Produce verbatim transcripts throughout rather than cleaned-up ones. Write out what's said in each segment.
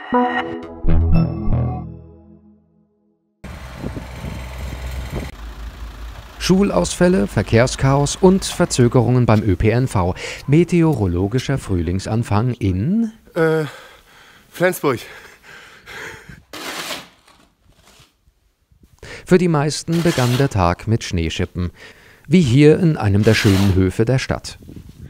Schulausfälle, Verkehrschaos und Verzögerungen beim Ö P N V. Meteorologischer Frühlingsanfang in Äh, Flensburg. Für die meisten begann der Tag mit Schneeschippen. Wie hier in einem der schönen Höfe der Stadt.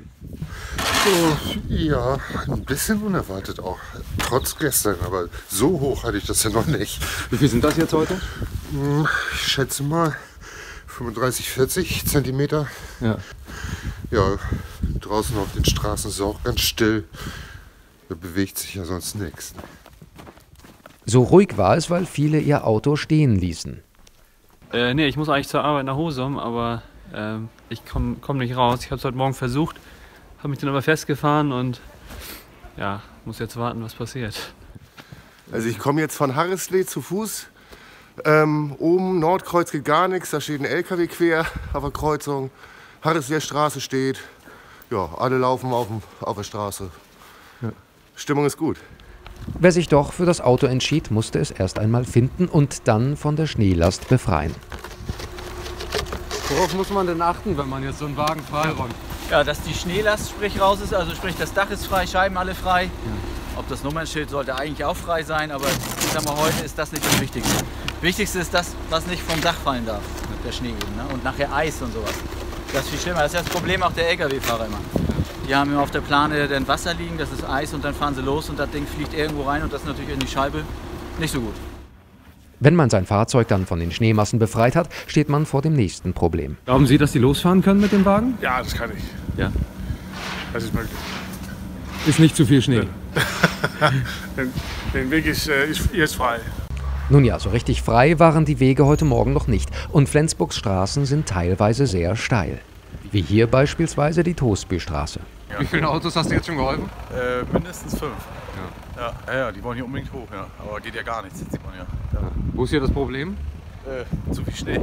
So, ja, ein bisschen unerwartet auch. Trotz gestern, aber so hoch hatte ich das ja noch nicht. Wie viel sind das jetzt heute? Ich schätze mal fünfunddreißig, vierzig Zentimeter. Ja. Ja, draußen auf den Straßen ist es auch ganz still. Da bewegt sich ja sonst nichts. So ruhig war es, weil viele ihr Auto stehen ließen. Äh, nee, ich muss eigentlich zur Arbeit nach Husum, aber äh, ich komme komm nicht raus. Ich habe es heute Morgen versucht, habe mich dann aber festgefahren und ja, muss jetzt warten, was passiert. Also ich komme jetzt von Harrisley zu Fuß. Ähm, oben Nordkreuz geht gar nichts, da steht ein L K W quer auf der Kreuzung. Harrisley Straße steht. Ja, alle laufen auf, dem, auf der Straße. Ja. Stimmung ist gut. Wer sich doch für das Auto entschied, musste es erst einmal finden und dann von der Schneelast befreien. Worauf muss man denn achten, wenn man jetzt so einen Wagen freiräumt? Ja, dass die Schneelast sprich raus ist, also sprich das Dach ist frei, Scheiben alle frei. Ja. Ob das Nummernschild sollte eigentlich auch frei sein, aber ich sag mal, heute ist das nicht das Wichtigste. Wichtigste ist das, was nicht vom Dach fallen darf, der Schnee eben, ne? Und nachher Eis und sowas. Das ist viel schlimmer. Das ist ja das Problem auch der L K W-Fahrer immer. Die haben immer auf der Plane dann Wasser liegen, das ist Eis und dann fahren sie los und das Ding fliegt irgendwo rein und das ist natürlich in die Scheibe nicht so gut. Wenn man sein Fahrzeug dann von den Schneemassen befreit hat, steht man vor dem nächsten Problem. Glauben Sie, dass die losfahren können mit dem Wagen? Ja, das kann ich. Ja. Das ist möglich. Ist nicht zu viel Schnee. den, den Weg ist, äh, ist jetzt frei. Nun ja, so richtig frei waren die Wege heute Morgen noch nicht. Und Flensburgs Straßen sind teilweise sehr steil. Wie hier beispielsweise die Toastbystraße. Wie viele Autos hast du jetzt schon geholfen? Äh, mindestens fünf. Ja. Ja, ja, die wollen hier unbedingt hoch, ja. Aber geht ja gar nichts, das sieht man ja. Ja. Ja. Wo ist hier das Problem? Äh, zu viel Schnee.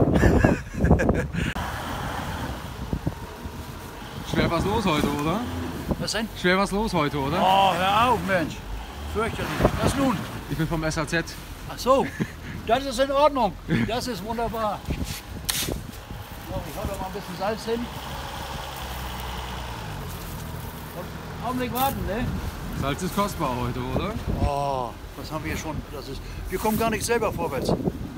Schwer was los heute, oder? Was denn? Schwer was los heute, oder? Oh, hör auf, Mensch. Fürchterlich. Was nun? Ich bin vom S A Z. Ach so, das ist in Ordnung. Das ist wunderbar. So, ich hau da mal ein bisschen Salz hin. Und einen Augenblick warten, ne? Salz ist kostbar heute, oder? Oh, was haben wir schon? Das ist, wir kommen gar nicht selber vorwärts.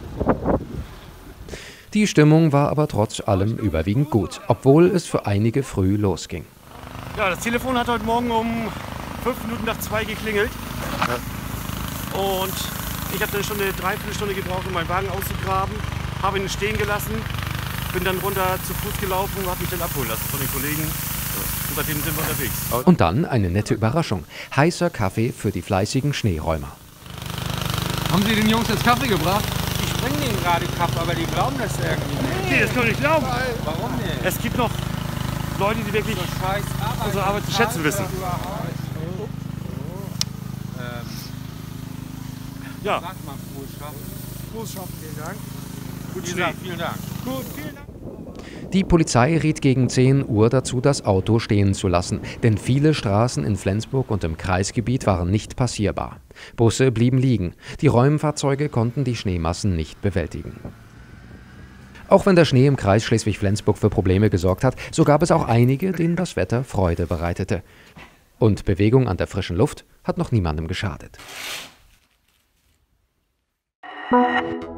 Die Stimmung war aber trotz allem überwiegend gut, obwohl es für einige früh losging. Ja, das Telefon hat heute Morgen um fünf Minuten nach zwei geklingelt. Ja. Und ich habe dann schon eine Dreiviertelstunde gebraucht, um meinen Wagen auszugraben. Habe ihn stehen gelassen, bin dann runter zu Fuß gelaufen und habe mich dann abholen lassen von den Kollegen. Und seitdem sind wir unterwegs. Und dann eine nette Überraschung. Heißer Kaffee für die fleißigen Schneeräumer. Haben Sie den Jungs jetzt Kaffee gebracht? Ich bringe denen gerade Kaffee, aber die glauben das irgendwie nicht. Nee, das kann ich nicht glauben. Warum nicht? Es gibt noch Leute, die wirklich So scheiß Arbeit, unsere Arbeit zu schätzen wissen. Ähm, Ja. Sag mal, frohes Schaffen. Frohes Schaffen, vielen Dank. Gut Wie Schnee. gesagt, vielen Dank. Gut, vielen Dank. Die Polizei riet gegen zehn Uhr dazu, das Auto stehen zu lassen, denn viele Straßen in Flensburg und im Kreisgebiet waren nicht passierbar. Busse blieben liegen, die Räumfahrzeuge konnten die Schneemassen nicht bewältigen. Auch wenn der Schnee im Kreis Schleswig-Flensburg für Probleme gesorgt hat, so gab es auch einige, denen das Wetter Freude bereitete. Und Bewegung an der frischen Luft hat noch niemandem geschadet.